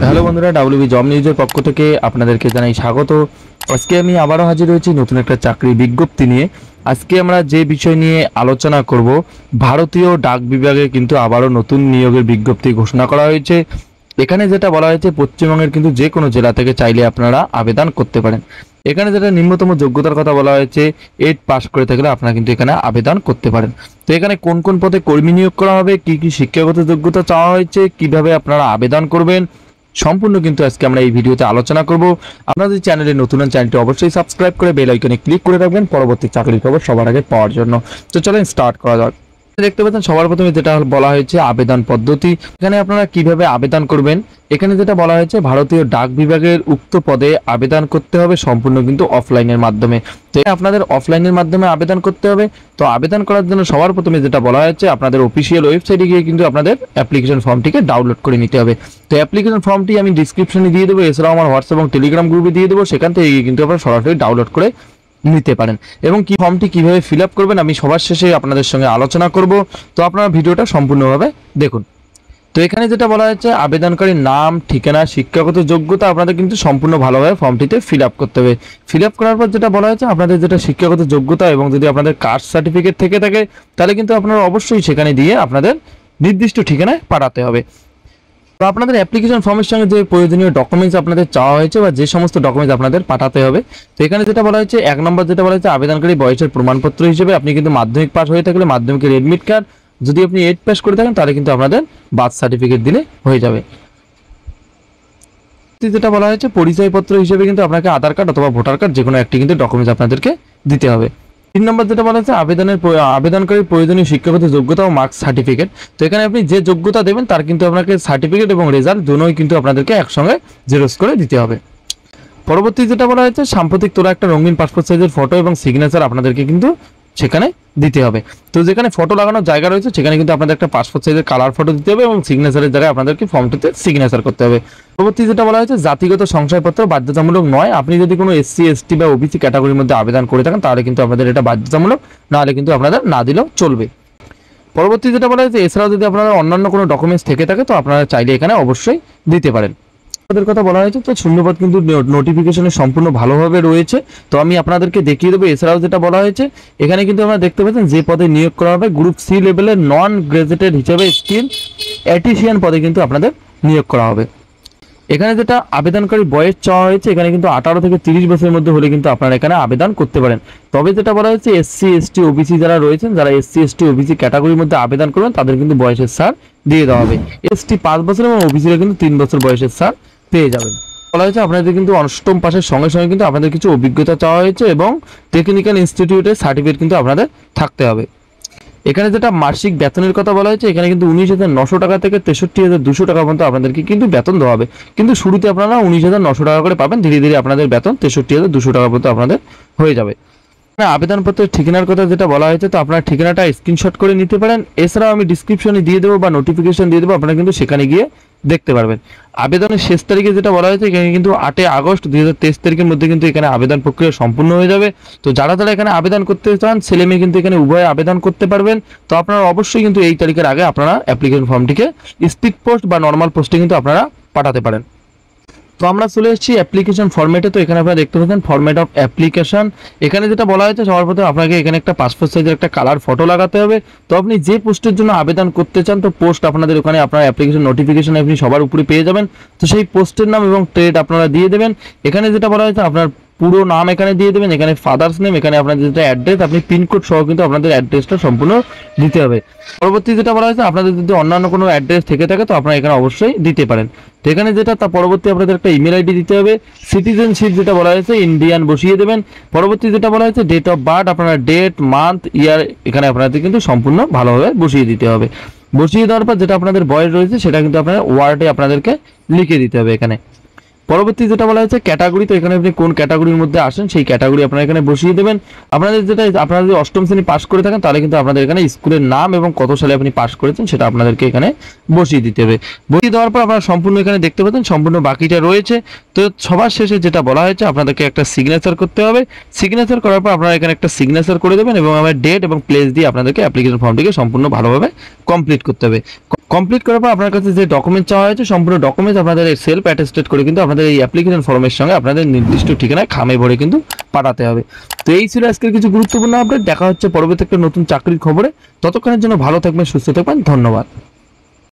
Hello বন্ধুরা, WB job নিউজের পক্ষ থেকে আপনাদেরকে জানাই স্বাগত। আজকে আমি আবারও হাজির হয়েছি নতুন একটা চাকরি বিজ্ঞপ্তি নিয়ে। আজকে আমরা যে বিষয় নিয়ে আলোচনা করব, ভারতীয় ডাক বিভাগে কিন্তু আবারও নতুন নিয়োগের বিজ্ঞপ্তি ঘোষণা করা হয়েছে। এখানে যেটা বলা হয়েছে, পশ্চিমবঙ্গের কিন্তু যে কোনো জেলা থেকে চাইলে আপনারা আবেদন করতে পারেন। এখানে যেটা নিম্নতম যোগ্যতার কথা বলা হয়েছে, 8 পাস করে থাকলে আপনারা কিন্তু এখানে আবেদন করতে পারেন। তো এখানে কোন কোন পদে কর্মী নিয়োগ করা হবে, কি কি শিক্ষাগত যোগ্যতা চাওয়া হয়েছে, কিভাবে আপনারা আবেদন করবেন, সম্পূর্ণ কিন্তু আজকে আমরা এই ভিডিওতে আলোচনা করব। আপনাদের চ্যানেলে নতুন চ্যানেলটি অবশ্যই সাবস্ক্রাইব করে বেল আইকনে ক্লিক করে রাখবেন পরবর্তী চাকরির খবর সবার আগে পাওয়ার জন্য। তো চলেন স্টার্ট করা যাক। দেখতে পাচ্ছেন সবার প্রথমে যেটা বলা হয়েছে আবেদন পদ্ধতি। এখানে আপনারা কিভাবে আবেদন করবেন, এখানে যেটা বলা হয়েছে ভারতীয় ডাক বিভাগের উক্ত পদে আবেদন করতে হবে সম্পূর্ণ কিন্তু অফলাইনের মাধ্যমে। তো আপনাদের অফলাইনের মাধ্যমে আবেদন করতে হবে। তো আবেদন করার জন্য সবার প্রথমে যেটা বলা হয়েছে, আপনাদের অফিসিয়াল ওয়েবসাইটে গিয়ে কিন্তু আপনাদের অ্যাপ্লিকেশন ফর্মটিকে ডাউনলোড করে নিতে হবে। তো অ্যাপ্লিকেশন ফর্মটি আমি ডিসক্রিপশনে দিয়ে দেবো, এছাড়াও আমার হোয়াটসঅ্যাপ এবং টেলিগ্রাম গ্রুপে দিয়ে দেবো, সেখান থেকে কিন্তু আপনারা সরাসরি ডাউনলোড করে নিতে পারেন। এবং কি ফর্মটি কিভাবে ফিল আপ করবেন আমি সবার শেষে আপনাদের সঙ্গে আলোচনা করব। তো আপনারা ভিডিওটা সম্পূর্ণভাবে দেখুন। তো এখানে যেটা বলা হয়েছে, আবেদনকারীর নাম, ঠিকানা, শিক্ষাগত যোগ্যতা আপনাদের কিন্তু সম্পূর্ণ ভালোভাবে ফর্মটিতে ফিল আপ করতে হবে। ফিল আপ করার পর যেটা বলা হয়েছে, আপনাদের যেটা শিক্ষাগত যোগ্যতা এবং যদি আপনাদের কাস্ট সার্টিফিকেট থেকে থাকে তাহলে কিন্তু আপনারা অবশ্যই সেখানে দিয়ে আপনাদের নির্দিষ্ট ঠিকানায় পাঠাতে হবে। তো আপনাদের অ্যাপ্লিকেশন ফর্মের সঙ্গে যে প্রয়োজনীয় ডকুমেন্টস আপনাদের চাওয়া হয়েছে বা যে সমস্ত ডকুমেন্টস আপনাদের পাঠাতে হবে, তো এখানে যেটা বলা হয়েছে, 1 নম্বর যেটা বলা হয়েছে, আবেদনকারী বয়সের প্রমাণপত্র হিসেবে আপনি কিন্তু মাধ্যমিক পাস হয়ে থাকলে মাধ্যমিকের এডমিট কার্ড, যদি আপনি 8 পাস করে থাকেন তাহলে কিন্তু আপনাদের বার্থ সার্টিফিকেট দিলে হয়ে যাবে। যেটা বলা হয়েছে, পরিচয়পত্র হিসেবে কিন্তু আপনাকে আধার কার্ড অথবা ভোটার কার্ড যে কোনো একটি কিন্তু ডকুমেন্টস আপনাদেরকে দিতে হবে। 3 নম্বর যেটা বলা হচ্ছে, আবেদনকারীর প্রয়োজনীয় শিক্ষাগত যোগ্যতা ও মার্কস সার্টিফিকেট। তো এখানে আপনি যে যোগ্যতা দেবেন তার কিন্তু আপনাকে সার্টিফিকেট এবং রেজাল্ট দুটোই কিন্তু আপনাদেরকে একসঙ্গে জেরক্স করে দিতে হবে। পরবর্তী যেটা বলা হয়েছে, সাম্প্রতিক তোলা একটা রঙিন পাসপোর্ট সাইজের ফটো এবং সিগনেচার আপনাদেরকে কিন্তু সেখানে দিতে হবে। তো যেখানে ফটো লাগানোর জায়গা রয়েছে সেখানে কিন্তু আপনাদের একটা পাসপোর্ট সাইজের কালার ফটো দিতে হবে এবং সিগনেচারের জায়গায় আপনাদেরকে ফর্মটিতে সিগনেচার করতে হবে। পরবর্তী যেটা বলা হয়েছে, জাতিগত শংসাপত্র বাধ্যতামূলক নয়। আপনি যদি কোনো SC ST বা OBC ক্যাটাগরির মধ্যে আবেদন করে থাকেন তাহলে কিন্তু আপনাদের এটা বাধ্যতামূলক, নাহলে কিন্তু আপনাদের না দিলেও চলবে। পরবর্তী যেটা বলা হয়েছে, এছাড়াও যদি আপনারা অন্যান্য কোনো ডকুমেন্টস থেকে থাকে তো আপনারা চাইলে এখানে অবশ্যই দিতে পারেন। আপনাদের কথা বলা হয়েছে, তো শূন্যপদ কিন্তু নোটিফিকেশনে সম্পূর্ণ ভালোভাবে রয়েছে। তো আমি আপনাদেরকে দেখিয়ে দেবো। এছাড়াও যেটা বলা হয়েছে, এখানে কিন্তু আপনারা দেখতে পাচ্ছেন যে পদে নিয়োগ করা হবে গ্রুপ C লেভেলের নন গ্রাজুয়েটেড হিসেবে স্কিল অ্যাটিশিয়ান পদে কিন্তু আপনাদের নিয়োগ করা হবে। এখানে যেটা আবেদনকারী বয়স চাওয়া হয়েছে, এখানে কিন্তু 18 থেকে 30 বছরের মধ্যে হলে কিন্তু আপনারা এখানে আবেদন করতে পারেন। তবে যেটা বলা হয়েছে, SC ST OBC যারা রয়েছেন, যারা SC ST OBC ক্যাটাগরির মধ্যে আবেদন করবেন তাদের কিন্তু বয়সের ছাড় দিয়ে দেওয়া হবে। ST 5 বছর এবং OBC কিন্তু 3 বছর বয়সের ছাড় পেয়ে যাবেন। বলা হয়েছে আপনাদের কিন্তু অষ্টম পাশের সঙ্গে সঙ্গে কিন্তু আপনাদের কিছু অভিজ্ঞতা চাওয়া হয়েছে এবং টেকনিক্যাল ইনস্টিটিউটের সার্টিফিকেট কিন্তু আপনাদের থাকতে হবে। এখানে যেটা মাসিক বেতনের কথা বলা হয়েছে, এখানে কিন্তু 19,900 টাকা থেকে 63,200 টাকা পর্যন্ত আপনাদেরকে কিন্তু বেতন দেওয়া হবে। কিন্তু শুরুতে আপনারা 19,900 টাকা করে পাবেন, ধীরে ধীরে আপনাদের বেতন 63,200 টাকা পর্যন্ত আপনাদের হয়ে যাবে। আবেদনপত্রের ঠিকানার কথা যেটা বলা হয়েছে, তো আপনার ঠিকানাটা স্ক্রিনশট করে নিতে পারেন। এছাড়াও আমি ডিসক্রিপশনে দিয়ে দেবো বা নোটিফিকেশন দিয়ে দেবো, আপনারা কিন্তু সেখানে গিয়ে দেখতে পারবেন। আবেদনের শেষ তারিখে যেটা বলা হয়েছে, এখানে কিন্তু 8 আগস্ট 2023 তারিখের মধ্যে কিন্তু এখানে আবেদন প্রক্রিয়া সম্পূর্ণ হয়ে যাবে। তো যারা এখানে আবেদন করতে চান, ছেলে মেয়ে কিন্তু এখানে উভয় আবেদন করতে পারবেন। তো আপনারা অবশ্যই কিন্তু এই তারিখের আগে আপনারা অ্যাপ্লিকেশন ফর্মটিকে স্পিড পোস্ট বা নর্মাল পোস্টে কিন্তু আপনারা পাঠাতে পারেন। তো আমরা চলে এসেছি অ্যাপ্লিকেশন ফরম্যাটে। তো এখানে আপনারা দেখতে পাচ্ছেন ফরম্যাট অফ অ্যাপ্লিকেশন। এখানে যেটা বলা হয়েছে, সবার প্রথমে আপনাকে এখানে একটা পাসপোর্ট সাইজের একটা কালার ফটো লাগাতে হবে। তো আপনি যে পোস্টের জন্য আবেদন করতে চান, তো পোস্ট আপনাদের ওখানে আপনার অ্যাপ্লিকেশন নোটিফিকেশন আপনি সবার উপরে পেয়ে যাবেন। তো সেই পোস্টের নাম এবং ট্রেড আপনারা দিয়ে দেবেন। এখানে যেটা বলা হয়েছে, আপনার পুরো নাম এখানে দিয়ে দেবেন, এখানে ফাদার্স নেম, এখানে আপনাদের যেটা অ্যাড্রেস, আপনি পিনকোড সহ কিন্তু আপনাদের অ্যাড্রেসটা সম্পূর্ণ দিতে হবে। পরবর্তী যেটা বলা হয়েছে, আপনাদের যদি অন্যান্য কোনো অ্যাড্রেস থেকে থাকে তো আপনারা এখানে অবশ্যই দিতে পারেন। তো এখানে যেটা তার পরবর্তী আপনাদের একটা ইমেল আইডি দিতে হবে। সিটিজেনশিপ যেটা বলা হয়েছে ইন্ডিয়ান বসিয়ে দেবেন। পরবর্তী যেটা বলা হয়েছে, ডেট অফ বার্থ, আপনারা ডেট, মান্থ, ইয়ার এখানে আপনাদের কিন্তু সম্পূর্ণ ভালোভাবে বসিয়ে দিতে হবে। বসিয়ে দেওয়ার পর যেটা আপনাদের বয়স রয়েছে সেটা কিন্তু আপনার ওয়ার্ডে আপনাদেরকে লিখে দিতে হবে এখানে। পরবর্তী যেটা বলা হয়েছে ক্যাটাগরি, তো এখানে আপনি কোন ক্যাটাগরির মধ্যে আসেন সেই ক্যাটাগরি আপনারা এখানে বসিয়ে দেবেন। আপনাদের যেটা আপনারা যদি অষ্টম শ্রেণী পাস করে থাকেন তাহলে কিন্তু আপনাদের এখানে স্কুলের নাম এবং কত সালে আপনি পাস করেছেন সেটা আপনাদেরকে এখানে বসিয়ে দিতে হবে। বসিয়ে দেওয়ার পর আপনারা সম্পূর্ণ এখানে দেখতে পাচ্ছেন সম্পূর্ণ বাকিটা রয়েছে। তো সবার শেষে যেটা বলা হয়েছে আপনাদেরকে একটা সিগনেচার করতে হবে। সিগনেচার করার পর আপনারা এখানে একটা সিগনেচার করে দেবেন এবং আমার ডেট এবং প্লেস দিয়ে আপনাদেরকে অ্যাপ্লিকেশন ফর্মটিকে সম্পূর্ণ ভালোভাবে কমপ্লিট করতে হবে। কমপ্লিট করার পর আপনার কাছে যে ডকুমেন্ট চাওয়া হয়েছে সম্পূর্ণ ডকুমেন্টস আপনাদের সেলফ অ্যাটেস্টেড করে কিন্তু আপনাদের এই অ্যাপ্লিকেশন ফর্মের সঙ্গে আপনাদের নির্দিষ্ট ঠিকানায় খামে ভরে কিন্তু পাঠাতে হবে। তো এই ছিল আজকের কিছু গুরুত্বপূর্ণ আপডেট। দেখা হচ্ছে পরবর্তী একটা নতুন চাকরির খবরে। ততক্ষণের জন্য ভালো থাকবেন, সুস্থ থাকবেন, ধন্যবাদ।